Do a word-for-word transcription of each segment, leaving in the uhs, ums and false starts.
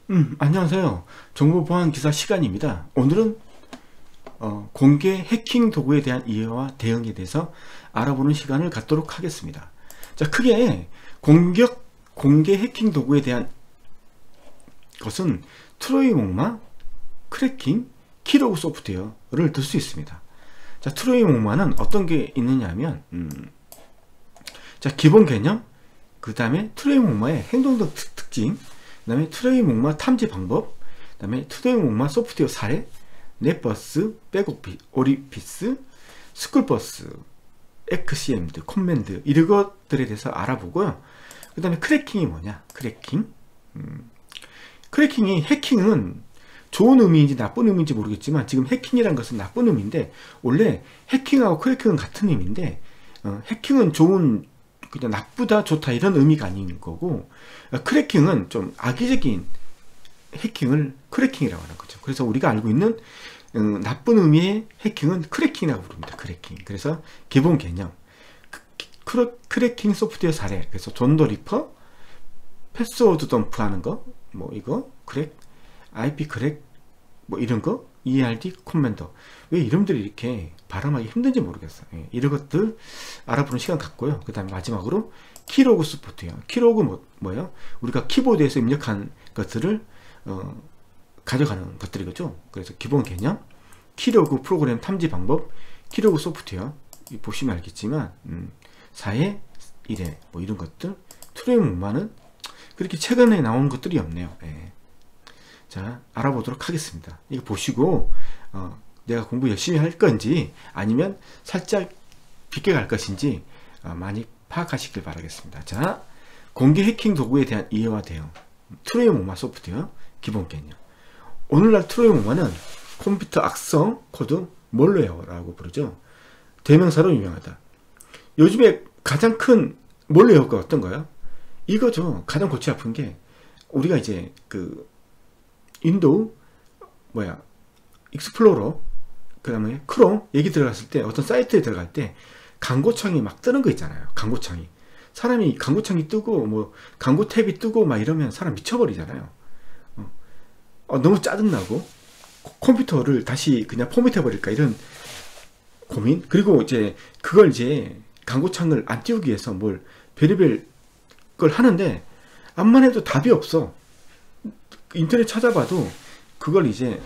음, 안녕하세요. 정보보안 기사 시간입니다. 오늘은 어, 공개 해킹 도구에 대한 이해와 대응에 대해서 알아보는 시간을 갖도록 하겠습니다. 자, 크게 공격 공개 해킹 도구에 대한 것은 트로이 목마, 크래킹, 키로그 소프트웨어를 들 수 있습니다. 자, 트로이 목마는 어떤 게 있느냐 하면 음, 자, 기본 개념, 그 다음에 트로이 목마의 행동적 특징, 그 다음에 트로이 목마 탐지 방법, 그 다음에 트로이 목마 소프트웨어 사례, 넷버스, 백오리피스, 스쿨버스, 엑스엠드, 커맨드 이런 것들에 대해서 알아보고요. 그 다음에 크래킹이 뭐냐? 크래킹. 음, 크래킹이 해킹은 좋은 의미인지 나쁜 의미인지 모르겠지만 지금 해킹이란 것은 나쁜 의미인데 원래 해킹하고 크래킹은 같은 의미인데 어, 해킹은 좋은 그냥 나쁘다 좋다 이런 의미가 아닌 거고 어, 크래킹은 좀 악의적인 해킹을 크래킹이라고 하는 거죠. 그래서 우리가 알고 있는 음, 나쁜 의미의 해킹은 크래킹이라고 부릅니다. 크래킹. 그래서 기본 개념 크, 크래킹 소프트웨어 사례. 그래서 존 더 리퍼, 패스워드 덤프 하는 거, 뭐 이거 크랙, 아이피 크랙, 뭐 이런 거, 이알디 커맨더. 왜 이름들이 이렇게 발음하기 힘든지 모르겠어요. 예, 이런 것들 알아보는 시간 갖고요. 그 다음에 마지막으로 키로그 소프트웨어. 키로그 뭐, 뭐예요? 우리가 키보드에서 입력한 것들을 어, 가져가는 것들이겠죠. 그래서 기본 개념, 키로그 프로그램 탐지 방법, 키로그 소프트웨어 보시면 알겠지만 음, 사회, 일회 뭐 이런 것들. 트로이 목마는 그렇게 최근에 나온 것들이 없네요. 예. 자, 알아보도록 하겠습니다. 이거 보시고 어, 내가 공부 열심히 할 건지 아니면 살짝 비껴갈 것인지 어, 많이 파악하시길 바라겠습니다. 자, 공개 해킹 도구에 대한 이해와 대응. 트로이 목마 소프트웨어 기본 개념. 오늘날 트로이 목마는 컴퓨터 악성 코드 몰웨어라고 부르죠. 대명사로 유명하다. 요즘에 가장 큰 몰웨어가 어떤가요? 이거죠. 가장 골치 아픈 게 우리가 이제 그 윈도우 뭐야 익스플로러 그 다음에 크롬 얘기 들어갔을 때 어떤 사이트에 들어갈 때 광고창이 막 뜨는 거 있잖아요. 광고창이 사람이 광고창이 뜨고 뭐 광고 탭이 뜨고 막 이러면 사람 미쳐버리잖아요. 어, 어, 너무 짜증나고 컴퓨터를 다시 그냥 포맷해 버릴까 이런 고민. 그리고 이제 그걸 이제 광고창을 안 띄우기 위해서 뭘 별의별 걸 하는데 암만 해도 답이 없어. 인터넷 찾아봐도 그걸 이제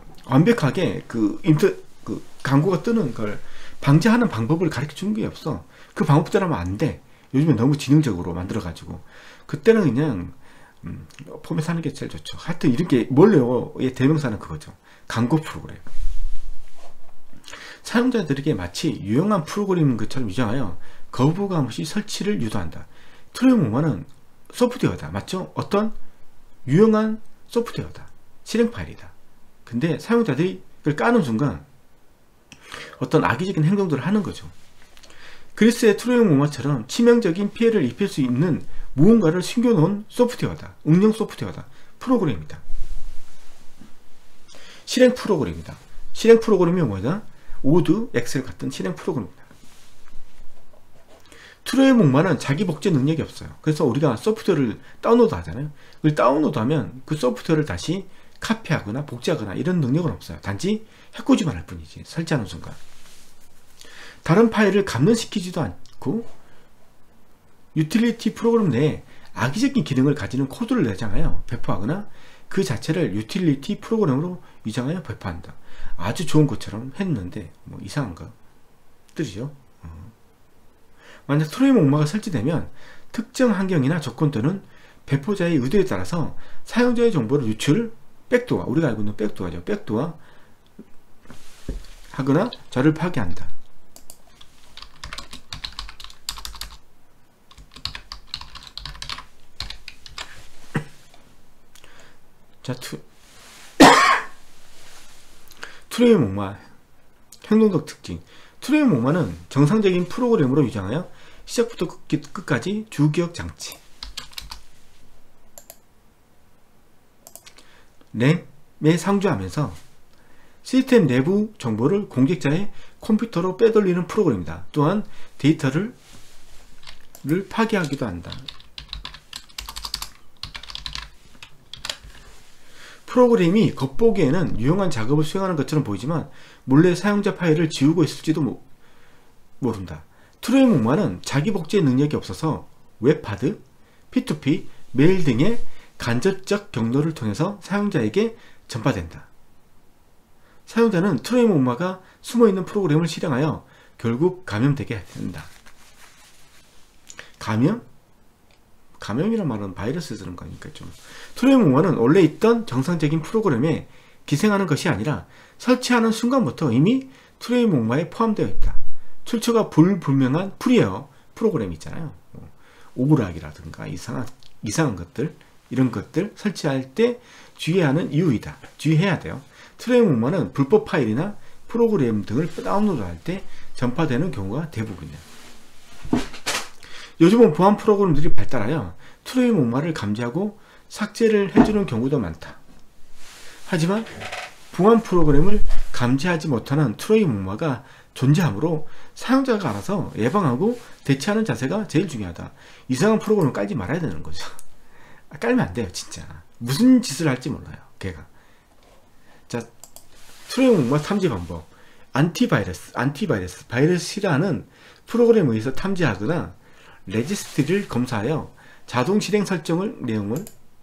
완벽하게 그 인터 그 광고가 뜨는 걸 방지하는 방법을 가르쳐 준 게 없어. 그 방법대로 하면 안 돼. 요즘에 너무 지능적으로 만들어 가지고 그때는 그냥 음, 포맷하는 게 제일 좋죠. 하여튼 이렇게 몰레오의 대명사는 그거죠. 광고 프로그램. 사용자들에게 마치 유용한 프로그램인 것처럼 유정하여 거부감 없이 설치를 유도한다. 트로이 목마는 소프트웨어다. 맞죠? 어떤 유용한 소프트웨어다. 실행 파일이다. 근데 사용자들이 그걸 까는 순간 어떤 악의적인 행동들을 하는 거죠. 그리스의 트로이 목마처럼 치명적인 피해를 입힐 수 있는 무언가를 숨겨놓은 소프트웨어다. 응용 소프트웨어다. 프로그램이다. 실행 프로그램이다. 실행 프로그램이 뭐냐? 오드, 엑셀 같은 실행 프로그램입니다. 트로이 목마는 자기 복제 능력이 없어요. 그래서 우리가 소프트웨어를 다운로드 하잖아요. 그걸 다운로드 하면 그 소프트웨어를 다시 카피하거나 복제하거나 이런 능력은 없어요. 단지 해코지만 할 뿐이지. 설치하는 순간. 다른 파일을 감염시키지도 않고 유틸리티 프로그램 내에 악의적인 기능을 가지는 코드를 내장하여 배포하거나 그 자체를 유틸리티 프로그램으로 위장하여 배포한다. 아주 좋은 것처럼 했는데 뭐 이상한 것들이죠. 어. 만약 트로이 목마가 설치되면 특정 환경이나 조건 또는 배포자의 의도에 따라서 사용자의 정보를 유출, 백도어, 우리가 알고 있는 백도어죠. 백도어 하거나 자료를 파괴한다. 자, 투, 트로이 목마 행동적 특징. 트로이 목마는 정상적인 프로그램으로 위장하여 시작부터 끝, 끝까지 주기억 장치 램에 상주하면서 시스템 내부 정보를 공격자의 컴퓨터로 빼돌리는 프로그램이다. 또한 데이터를 를 파괴하기도 한다. 프로그램이 겉보기에는 유용한 작업을 수행하는 것처럼 보이지만 몰래 사용자 파일을 지우고 있을지도 모, 모른다. 트로이 목마는 자기 복제 능력이 없어서 웹하드, 피투피, 메일 등의 간접적 경로를 통해서 사용자에게 전파된다. 사용자는 트로이 목마가 숨어있는 프로그램을 실행하여 결국 감염되게 된다. 감염? 감염이란 말은 바이러스 쓰는 거니까 좀. 트로이 목마는 원래 있던 정상적인 프로그램에 기생하는 것이 아니라 설치하는 순간부터 이미 트로이 목마에 포함되어 있다. 출처가 불분명한 프리웨어 프로그램 있잖아요. 오그락이라든가 이상한, 이상한 것들, 이런 것들 설치할 때 주의해야 하는 이유이다. 주의해야 돼요. 트로이 목마는 불법 파일이나 프로그램 등을 다운로드할 때 전파되는 경우가 대부분이에요. 요즘은 보안 프로그램들이 발달하여 트로이 목마를 감지하고 삭제를 해주는 경우도 많다. 하지만 보안 프로그램을 감지하지 못하는 트로이 목마가 존재하므로 사용자가 알아서 예방하고 대처하는 자세가 제일 중요하다. 이상한 프로그램을 깔지 말아야 되는 거죠. 깔면 안 돼요, 진짜. 무슨 짓을 할지 몰라요, 걔가. 자, 트로이 목마 탐지 방법. 안티바이러스, 안티바이러스, 바이러스 싫어하는 프로그램에 의해서 탐지하거나 레지스트리를 검사하여 자동 실행 설정을 내용을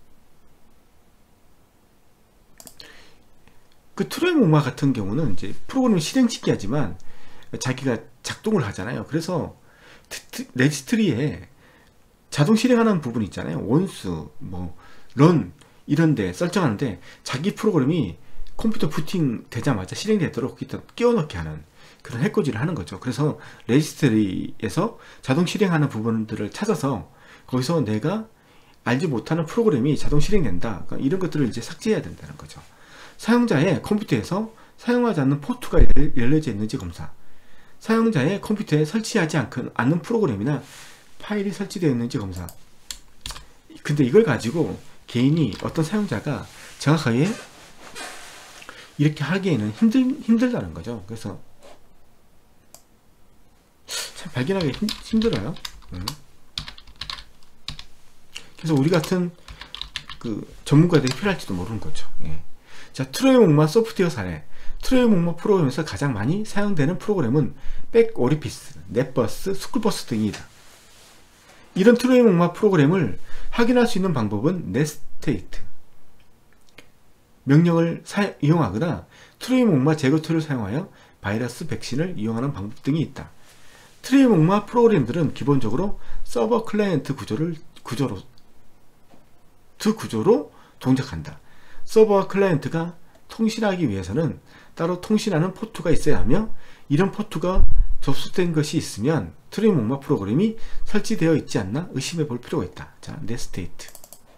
그 트로이 목마 같은 경우는 이제 프로그램을 실행시키게 하지만 자기가 작동을 하잖아요. 그래서 레지스트리에 자동 실행하는 부분 있잖아요. 원수, 뭐, 런 이런데 설정하는데 자기 프로그램이 컴퓨터 부팅 되자마자 실행되도록 일단 끼워넣게 하는 그런 해코지를 하는 거죠. 그래서 레지스트리에서 자동 실행하는 부분들을 찾아서 거기서 내가 알지 못하는 프로그램이 자동 실행된다. 그러니까 이런 것들을 이제 삭제해야 된다는 거죠. 사용자의 컴퓨터에서 사용하지 않는 포트가 열려져 있는지 검사. 사용자의 컴퓨터에 설치하지 않는 프로그램이나 파일이 설치되어 있는지 검사. 근데 이걸 가지고 개인이 어떤 사용자가 정확하게 이렇게 하기에는 힘들, 힘들다는 거죠. 그래서 참 발견하기 힘, 힘들어요. 음. 그래서 우리 같은 그 전문가들이 필요할지도 모르는 거죠. 예. 자, 트로이 목마 소프트웨어 사례. 트로이 목마 프로그램에서 가장 많이 사용되는 프로그램은 백오리피스, 넷버스, 스쿨버스 등이다. 이런 트로이 목마 프로그램을 확인할 수 있는 방법은 넷스테이트 명령을 사, 이용하거나 트로이 목마 제거 툴을 사용하여 바이러스 백신을 이용하는 방법 등이 있다. 트로이 목마 프로그램들은 기본적으로 서버 클라이언트 구조를 구조로 두 구조로 동작한다. 서버와 클라이언트가 통신하기 위해서는 따로 통신하는 포트가 있어야 하며 이런 포트가 접속된 것이 있으면 트로이 목마 프로그램이 설치되어 있지 않나 의심해 볼 필요가 있다. 자, 넷스테이트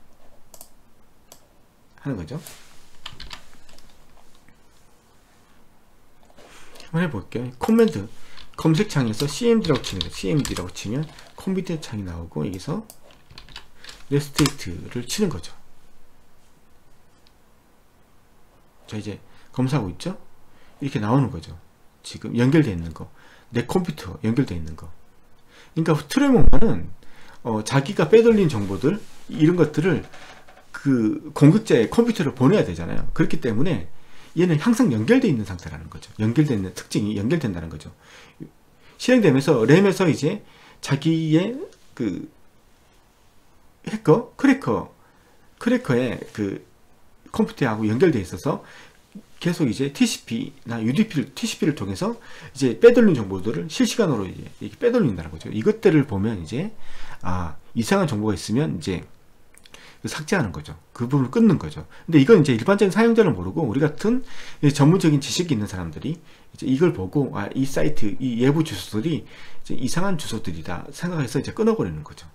하는 거죠. 한번 해볼게요. 코맨드 검색창에서 씨엠디라고 치면 돼. 씨엠디라고 치면 컴퓨터 창이 나오고 여기서 넷스테이트를 치는 거죠. 자, 이제 검사하고 있죠? 이렇게 나오는 거죠. 지금 연결되어 있는 거. 내 컴퓨터 연결되어 있는 거. 그러니까 트로이 목마는 어, 자기가 빼돌린 정보들 이런 것들을 그 공격자의 컴퓨터로 보내야 되잖아요. 그렇기 때문에 얘는 항상 연결되어 있는 상태라는 거죠. 연결되어 있는 특징이 연결된다는 거죠. 실행되면서 램에서 이제 자기의 그 해커, 크래커, 크래커의 그 컴퓨터하고 연결되어 있어서 계속 이제 티씨피나 유디피를, 티씨피를 통해서 이제 빼돌린 정보들을 실시간으로 이제 이렇게 빼돌린다는 거죠. 이것들을 보면 이제, 아, 이상한 정보가 있으면 이제 삭제하는 거죠. 그 부분을 끊는 거죠. 근데 이건 이제 일반적인 사용자는 모르고 우리 같은 전문적인 지식이 있는 사람들이 이제 이걸 보고, 아, 이 사이트, 이 예부 주소들이 이제 이상한 주소들이다 생각해서 이제 끊어버리는 거죠.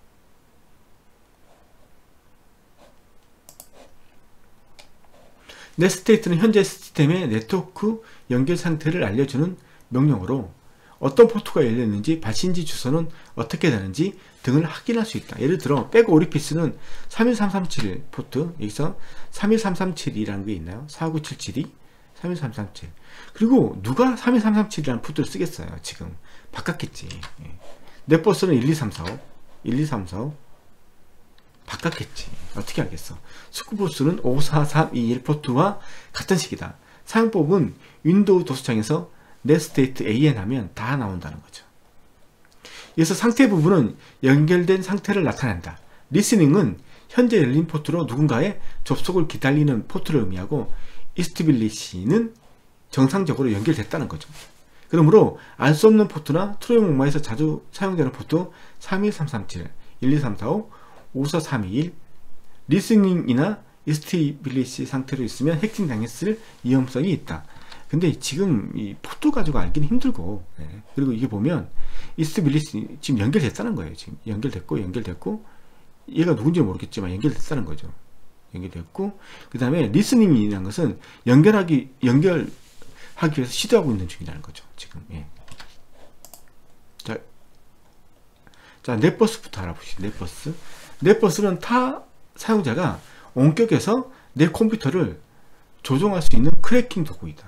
넷스테이트는 현재 시스템의 네트워크 연결 상태를 알려주는 명령으로 어떤 포트가 열렸는지, 발신지 주소는 어떻게 되는지 등을 확인할 수 있다. 예를 들어 백오리피스는 삼일삼삼칠 포트, 여기서 삼일삼삼칠이라는 게 있나요? 사구칠칠이 삼일삼삼칠. 그리고 누가 삼일삼삼칠이라는 포트를 쓰겠어요? 지금 바꿨겠지. 넷버스는 일이삼사오, 일이삼사오, 바꿨겠지. 어떻게 알겠어? 스쿨버스는 오사삼이일 포트와 같은 식이다. 사용법은 윈도우 도수창에서 넷스테이트 에이엔 하면 다 나온다는 거죠. 그래서 상태 부분은 연결된 상태를 나타낸다. 리스닝은 현재 열린 포트로 누군가의 접속을 기다리는 포트를 의미하고 이스티빌리시는 정상적으로 연결됐다는 거죠. 그러므로 알 수 없는 포트나 트로이 목마에서 자주 사용되는 포트 삼일삼삼칠, 일이삼사오, 오사삼이일 리스닝이나 이스티빌리시 상태로 있으면 해킹 당했을 위험성이 있다. 근데 지금 이 포트 가지고 알기는 힘들고, 네. 그리고 이게 보면 이스티빌리시 지금 연결됐다는 거예요. 지금 연결됐고 연결됐고 얘가 누군지 모르겠지만 연결됐다는 거죠. 연결됐고 그 다음에 리스닝이라는 것은 연결하기 연결하기 위해서 시도하고 있는 중이라는 거죠. 지금. 예. 자, 자 넷버스부터 알아보시죠. 넷버스. 넷버스는 타 사용자가 원격에서 내 컴퓨터를 조종할 수 있는 크래킹 도구이다.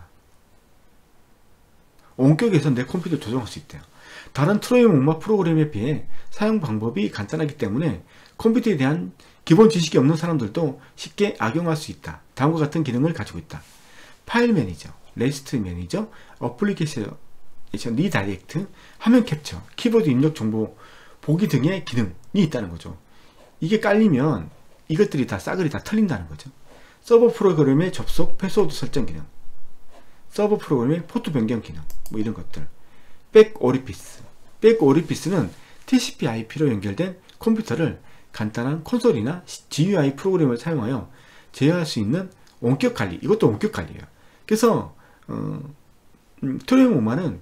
원격에서 내 컴퓨터를 조종할 수 있대요. 다른 트로이 목마 프로그램에 비해 사용 방법이 간단하기 때문에 컴퓨터에 대한 기본 지식이 없는 사람들도 쉽게 악용할 수 있다. 다음과 같은 기능을 가지고 있다. 파일 매니저, 레지스트 매니저, 어플리케이션 리다이렉트, 화면 캡처, 키보드 입력 정보 보기 등의 기능이 있다는 거죠. 이게 깔리면 이것들이 다 싸그리 다 털린다는 거죠. 서버 프로그램의 접속 패스워드 설정 기능, 서버 프로그램의 포트 변경 기능, 뭐 이런 것들. 백 오리피스. 백 오리피스는 티씨피 아이피로 연결된 컴퓨터를 간단한 콘솔이나 지유아이 프로그램을 사용하여 제어할 수 있는 원격 관리. 이것도 원격 관리예요. 그래서 어, 음, 트로이 목마는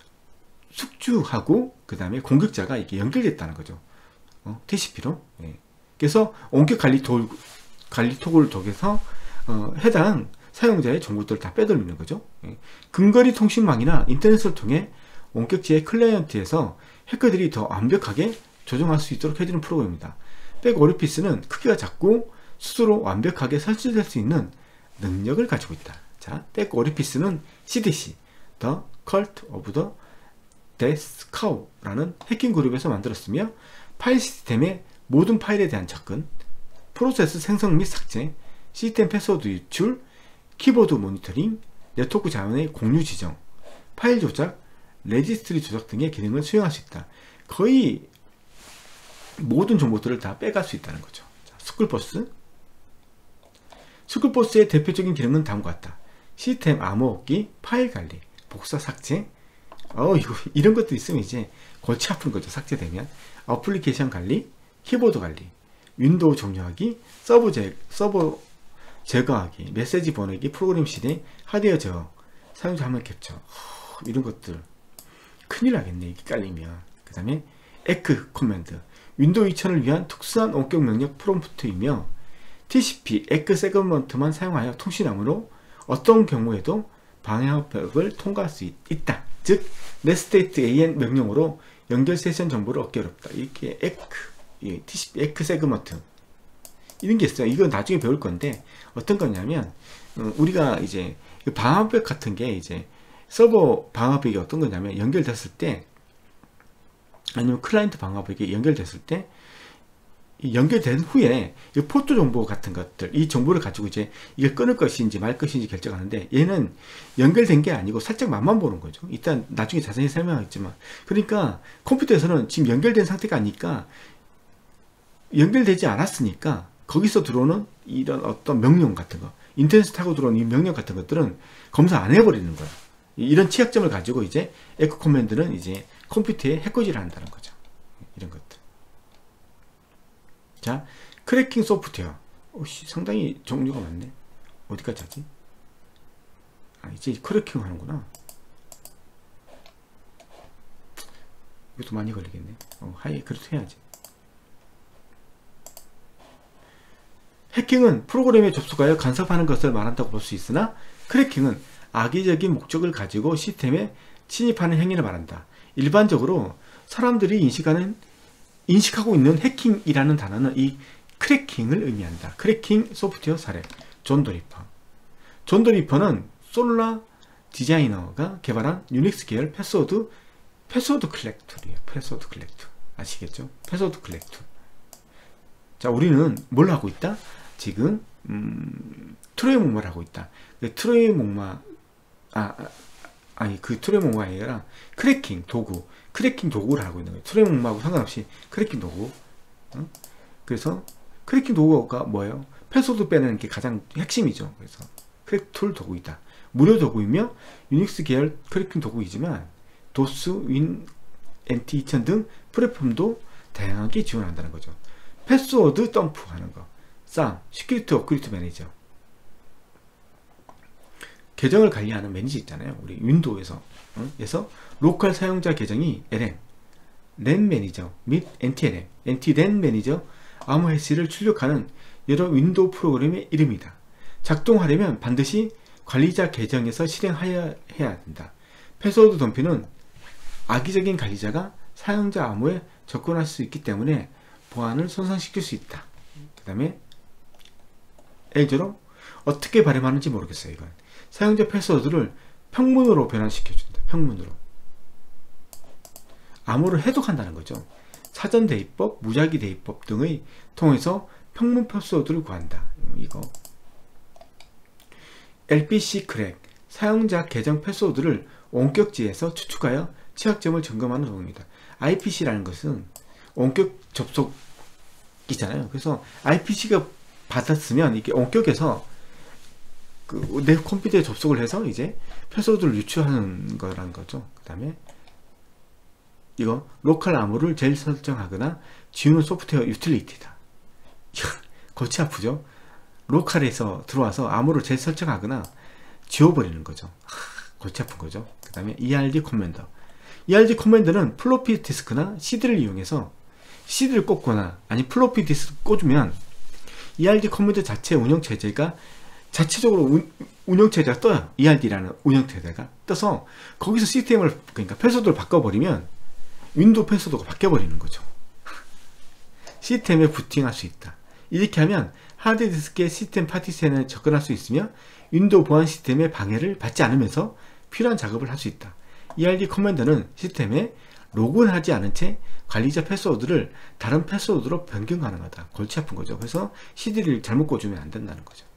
숙주하고 그 다음에 공격자가 이렇게 연결됐다는 거죠. 어, 티씨피로. 예. 그래서 원격 관리 도, 관리 톡을 통해서 어, 해당 사용자의 정보들을 다 빼돌리는 거죠. 예. 근거리 통신망이나 인터넷을 통해 원격지의 클라이언트에서 해커들이 더 완벽하게 조정할 수 있도록 해주는 프로그램입니다. 백 오리피스는 크기가 작고 스스로 완벽하게 설치될 수 있는 능력을 가지고 있다. 자, 백 오리피스는 씨디씨, The Cult of the Death Cow라는 해킹 그룹에서 만들었으며 파일 시스템의 모든 파일에 대한 접근, 프로세스 생성 및 삭제, 시스템 패스워드 유출, 키보드 모니터링, 네트워크 자원의 공유 지정, 파일 조작, 레지스트리 조작 등의 기능을 수행할 수 있다. 거의 모든 정보들을 다 빼갈 수 있다는 거죠. 자, 스쿨버스. 스쿨버스의 대표적인 기능은 다음과 같다. 시스템 암호 없기, 파일 관리, 복사 삭제. 어, 이거, 이런 것도 있으면 이제 골치 아픈 거죠. 삭제되면. 어플리케이션 관리, 키보드 관리, 윈도우 종료하기, 서버 제, 서버 제거하기, 메시지 보내기, 프로그램 실행, 하드웨어 제어, 사용자 화면 캡처. 허, 이런 것들. 큰일 나겠네. 이게 깔리면. 그 다음에 에크 코맨드. 윈도우 이천을 위한 특수한 원격 명령 프롬프트이며 티씨피 에크 세그먼트만 사용하여 통신함으로 어떤 경우에도 방해벽을 통과할 수 있, 있다. 즉 넷스테이트 에이엔 명령으로 연결 세션 정보를 얻기 어렵다. 이렇게 에크, 예, 티씨피 에크 세그먼트 이런 게 있어요. 이건 나중에 배울 건데 어떤 거냐면 어, 우리가 이제 방화벽 같은 게 이제 서버 방화벽이 어떤 거냐면 연결됐을 때 아니면 클라이언트 방화벽이 연결됐을 때 연결된 후에 이 포트 정보 같은 것들, 이 정보를 가지고 이제 이걸 끊을 것인지 말 것인지 결정하는데 얘는 연결된 게 아니고 살짝 맛만 보는 거죠. 일단 나중에 자세히 설명하겠지만, 그러니까 컴퓨터에서는 지금 연결된 상태가 아니까 연결되지 않았으니까 거기서 들어오는 이런 어떤 명령 같은 거, 인터넷 타고 들어오는 이 명령 같은 것들은 검사 안 해버리는 거야. 이런 취약점을 가지고 이제 에코 코맨드는 이제 컴퓨터에 해코지를 한다는 거죠. 이런 것들. 자, 크래킹 소프트웨어. 오씨, 상당히 종류가 많네. 어디까지 하지? 아, 이제 크래킹 하는구나. 이것도 많이 걸리겠네. 어, 하이, 그래도 해야지. 해킹은 프로그램에 접속하여 간섭하는 것을 말한다고 볼 수 있으나, 크래킹은 악의적인 목적을 가지고 시스템에 침입하는 행위를 말한다. 일반적으로 사람들이 인식하는 인식하고 있는 해킹이라는 단어는 이 크래킹을 의미한다. 크래킹 소프트웨어 사례. 존 더 리퍼. 존 더 리퍼는 솔라 디자이너가 개발한 유닉스 계열 패스워드 패스워드 클렉툴이에요. 패스워드 클렉툴. 아시겠죠? 패스워드 클렉툴. 자, 우리는 뭘 하고 있다? 지금 음, 트로이 목마를 하고 있다. 트로이 목마 아, 아 아니 그 트로이 목마가 아니라 크래킹 도구, 크래킹 도구를 하고 있는 거예요. 트로이 목마하고 상관없이 크래킹 도구. 어? 그래서 크래킹 도구가 뭐예요? 패스워드 빼내는 게 가장 핵심이죠. 그래서 크래킹 툴 도구이다. 무료 도구이며 유닉스 계열 크래킹 도구이지만 도스, 윈, 엔티 이천 등 플랫폼도 다양하게 지원한다는 거죠. 패스워드 덤프 하는 거, 쌈, 시큐리티 업그레이드 매니저, 계정을 관리하는 매니저 있잖아요. 우리 윈도우에서 어? 그래서 로컬 사용자 계정이 엘엠, 랜 매니저 및 엔티엘엠, 엔티랜 매니저, 암호 해시를 출력하는 여러 윈도우 프로그램의 이름이다. 작동하려면 반드시 관리자 계정에서 실행해야 해야 된다. 패스워드 덤프는 악의적인 관리자가 사용자 암호에 접근할 수 있기 때문에 보안을 손상시킬 수 있다. 그 다음에 예를 어떻게 발음하는지 모르겠어요. 이건 사용자 패스워드를 평문으로 변환시켜준다. 평문으로 암호를 해독한다는 거죠. 사전 대입법, 무작위 대입법 등의 통해서 평문 패스워드를 구한다. 이거 엘피씨 크랙, 사용자 계정 패스워드를 원격지에서 추측하여 취약점을 점검하는 도구입니다. 아이피씨라는 것은 원격 접속이잖아요. 그래서 아이피씨가 받았으면 이게 원격에서 그 내 컴퓨터에 접속을 해서 이제 패스워드를 유추하는 거라는 거죠. 그 다음에 이거 로컬 암호를 재설정하거나 지우는 소프트웨어 유틸리티다. 골치 아프죠? 로컬에서 들어와서 암호를 재설정하거나 지워버리는 거죠. 골치 아픈 거죠. 그 다음에 이알디 커맨더. 이알디 커맨더는 플로피 디스크나 씨디를 이용해서 씨디를 꽂거나 아니 플로피 디스크 꽂으면 이알디 커맨더 자체 운영체제가 자체적으로 운, 운영체제가 떠요. 이알디라는 운영체제가 떠서 거기서 시스템을 그러니까 패스워드를 바꿔버리면 윈도우 패스워드가 바뀌어버리는 거죠. 시스템에 부팅할 수 있다. 이렇게 하면 하드디스크의 시스템 파티션에 접근할 수 있으며 윈도우 보안 시스템의 방해를 받지 않으면서 필요한 작업을 할 수 있다. 이알디 커맨더는 시스템에 로그인하지 않은 채 관리자 패스워드를 다른 패스워드로 변경 가능하다. 골치 아픈 거죠. 그래서 씨디를 잘못 꽂으면 안 된다는 거죠.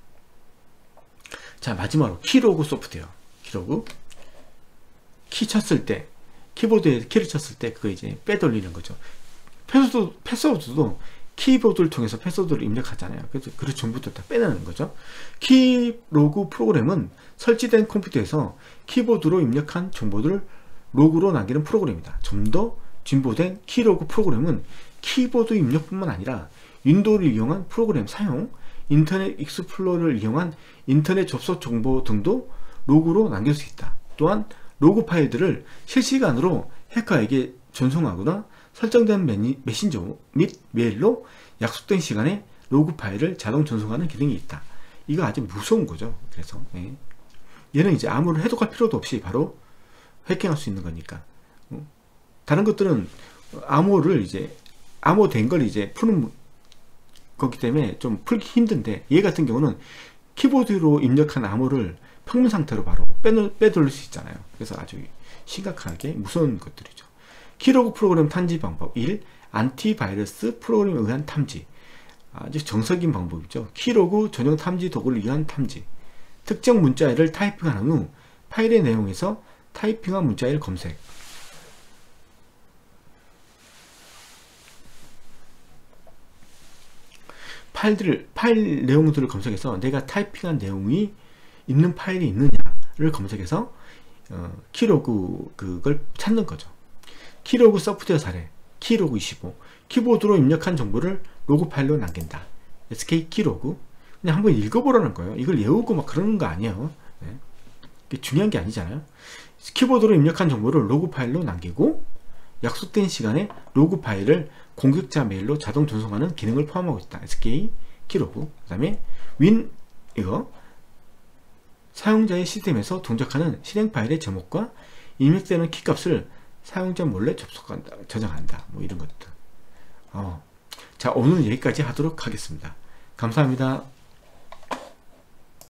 자, 마지막으로 키로그 소프트웨어. 키로그 키 쳤을 때 키보드에 키를 쳤을 때 그거 이제 빼돌리는 거죠. 패스워드, 패스워드도 키보드를 통해서 패스워드를 입력하잖아요. 그래서 그 전부터 다 빼내는 거죠. 키로그 프로그램은 설치된 컴퓨터에서 키보드로 입력한 정보들을 로그로 남기는 프로그램이다. 좀 더 진보된 키로그 프로그램은 키보드 입력뿐만 아니라 윈도우를 이용한 프로그램 사용, 인터넷 익스플로러를 이용한 인터넷 접속 정보 등도 로그로 남길 수 있다. 또한 로그 파일들을 실시간으로 해커에게 전송하거나 설정된 매니, 메신저 및 메일로 약속된 시간에 로그 파일을 자동 전송하는 기능이 있다. 이거 아주 무서운 거죠. 그래서 예. 얘는 이제 암호를 해독할 필요도 없이 바로 해킹할 수 있는 거니까. 어. 다른 것들은 암호를 이제 암호된 걸 이제 푸는 거기 때문에 좀 풀기 힘든데 얘 같은 경우는 키보드로 입력한 암호를 평면 상태로 바로 빼돌릴 수 있잖아요. 그래서 아주 심각하게 무서운 것들이죠. 키로그 프로그램 탐지 방법 일. 안티바이러스 프로그램에 의한 탐지. 아주 정석인 방법이죠. 키로그 전용 탐지 도구를 위한 탐지. 특정 문자를 타이핑한 후 파일의 내용에서 타이핑한 문자를 검색. 파일들을, 파일 내용들을 검색해서 내가 타이핑한 내용이 있는 파일이 있느냐를 검색해서 어, 키로그 그걸 찾는 거죠. 키로그 소프트웨어 사례 키로그 이십오. 키보드로 입력한 정보를 로그 파일로 남긴다. 에스케이 키로그. 그냥 한번 읽어보라는 거예요. 이걸 외우고 막 그러는 거 아니에요. 네. 이게 중요한 게 아니잖아요. 키보드로 입력한 정보를 로그 파일로 남기고 약속된 시간에 로그 파일을 공격자 메일로 자동 전송하는 기능을 포함하고 있다. 에스케이 키로그. 그 다음에 윈 이거 사용자의 시스템에서 동작하는 실행 파일의 제목과 입력되는 키값을 사용자 몰래 접속한다, 저장한다. 뭐 이런 것들. 어. 자, 오늘 여기까지 하도록 하겠습니다. 감사합니다.